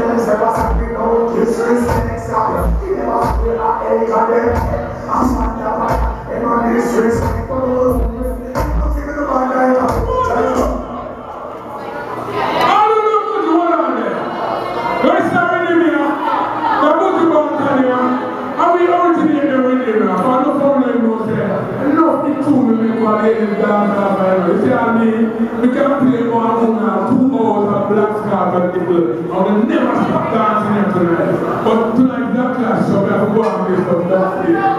We can play 1 hour, 2 hours of Black Scar people. I will never stop dancing here tonight. But tonight, that class, so we have to go and play some stuff here.